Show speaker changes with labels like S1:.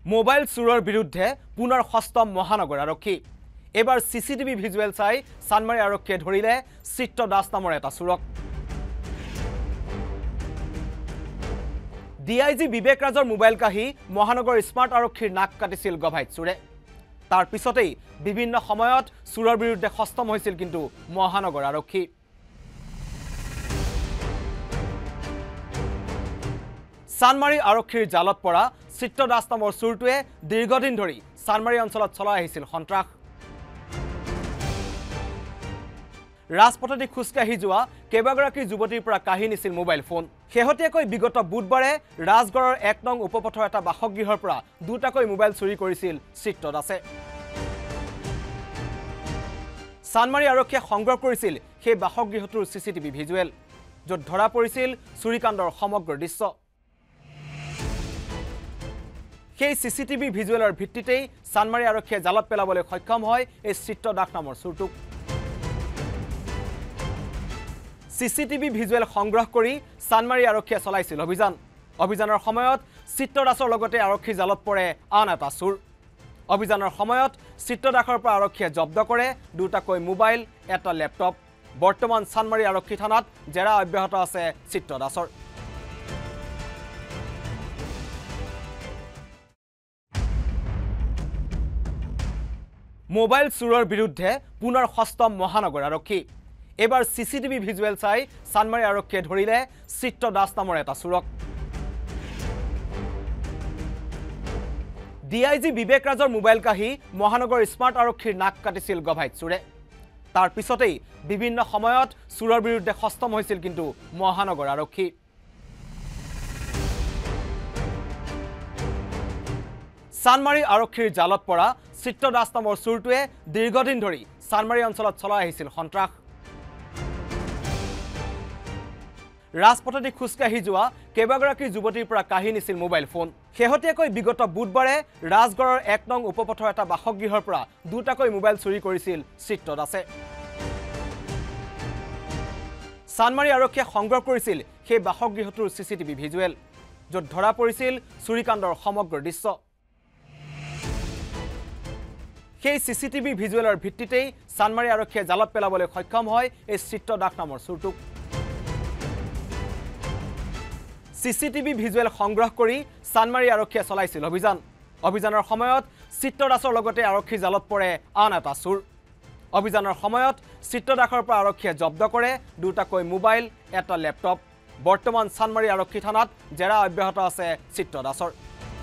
S1: mobile চুৰৰ বিৰুদ্ধে পুনৰ সষ্টম মহানগৰ আৰক্ষী এবাৰ সিসিটিভি ভিজুৱেল চাই চানমাৰী আৰক্ষীয়ে ধৰিলে চিত্ৰ দাস নামৰ এটা চুৰক ডিআইজি বিবেক ৰাজৰ মোবাইল কাহি মহানগৰ স্মাৰ্ট আৰক্ষীৰ নাক কাটিছিল গভাইত চুৰে তাৰ পিছতেই বিভিন্ন সময়ত চুৰৰ বিৰুদ্ধে সষ্টম হৈছিল কিন্তু মহানগৰ আৰক্ষী চানমাৰী আৰক্ষীৰ জালত পৰা চিত্ৰ দাস নামৰ চুৰটোৱে দীৰ্ঘদিন ধৰি চানমাৰী অঞ্চলত চলাই আহিছিল সন্ত্ৰাস ৰাজপথেদি খুচকাহি যোৱা কেইবাগৰাকী যুৱতীৰ পৰা কাহি নিছিল মোবাইল ফোন শেহতীয়াকৈ বিগত বুধবাৰে ৰাজগড়ৰ ১ নং উপপথৰ এটা বাসগৃহৰ পৰা দুটাকৈ মোবাইল চুৰি কৰিছিল চিত্ৰ দাসে চানমাৰী আৰক্ষীয়ে সংগ্ৰহ কৰিছিল সেই বাসগৃহটোৰ সিসিটিভি ভিজুৱেল য'ত ধৰা পৰিছিল চুৰিকাণ্ডৰ সমগ্ৰ দৃশ্য সেই সিসিটিভি ভিজুৱেলৰ ভিত্তিতেই চানমাৰী আৰক্ষীয়ে জালত পেলাবলৈ সক্ষম হয় এই চিত্ৰ দাস নামৰ চুৰটোক সিসিটিভি ভিজুৱেল সংগ্ৰহ কৰি চানমাৰী আৰক্ষীয়ে চলাইছিল অভিযানৰ সময়ত চিত্ৰ দাসৰ লগতে আৰক্ষী জালত পৰে আন এটা চুৰ অভিযানৰ সময়ত চিত্ৰ দাসৰ পৰা আৰক্ষীয়ে জব্দ কৰে দুটাকৈ মোবাইল এটা ল্যাপটপ বৰ্তমান চানমাৰী আৰক্ষী থানাত জেৰা অব্যাহত আছে চিত্ৰ দাসৰ মোবাইল চুৰৰ বিৰুদ্ধে পুনৰ সষ্টম মহানগৰ আৰক্ষী এবাৰ সিসিটিভি ভিজুৱেল চাই চানমাৰী আৰক্ষীয়ে ধৰিলে চিত্ৰ দাস নামৰ এটা চুৰক ডিআইজি বিবেক ৰাজৰ মোবাইল কাহি মহানগৰ স্মাৰ্ট আৰক্ষীৰ নাক কাটিছিল গভাইত চুৰে তাৰ পিছতেই বিভিন্ন সময়ত চুৰৰ বিৰুদ্ধে সষ্টম হৈছিল কিন্তু মহানগৰ আৰক্ষী চানমাৰী আৰক্ষীৰ জালত পৰা চিত্ৰ দাস নামৰ চুৰটোৱে দীৰ্ঘদিন ধৰি চানমাৰী অঞ্চলত চলাই আহিছিল সন্ত্ৰাস ৰাজপথেদি খুচকাহি যোৱা কেইবাগৰাকী যুৱতীৰ পৰা কাহি নিছিল মোবাইল ফোন শেহতীয়াকৈ বিগত বুধবাৰে ৰাজগড়ৰ ১ নং উপপথৰ এটা বাসগৃহৰ পৰা দুটাকৈ মোবাইল চুৰি কৰিছিল চিত্ৰ দাসে চানমাৰী আৰক্ষীয়ে সংগ্ৰহ কৰিছিল সেই বাসগৃহটোৰ সিসিটিভি ভিজুৱেল য'ত ধৰা পৰিছিল চুৰিকাণ্ডৰ সমগ্ৰ দৃশ্য সেই সিসিটিভি ভিজুৱেলৰ ভিত্তিতেই চানমাৰী আৰক্ষীয়ে জালত পেলাবলৈ সক্ষম হয় এই চিত্ৰ দাস নামৰ চুৰটোক সিসিটিভি ভিজুৱেল সংগ্ৰহ কৰি চানমাৰী আৰক্ষীয়ে চলাইছিল অভিযানৰ সময়ত চিত্ৰ দাসৰ লগতে আৰক্ষী জালত পৰে আন এটা চুৰ অভিযানৰ সময়ত চিত্ৰ দাসৰ পৰা আৰক্ষীয়ে জব্দ কৰে দুটাকৈ মোবাইল এটা ল্যাপটপ বৰ্তমান চানমাৰী আৰক্ষী থানাত জেৰা অব্যাহত আছে চিত্ৰ দাসৰ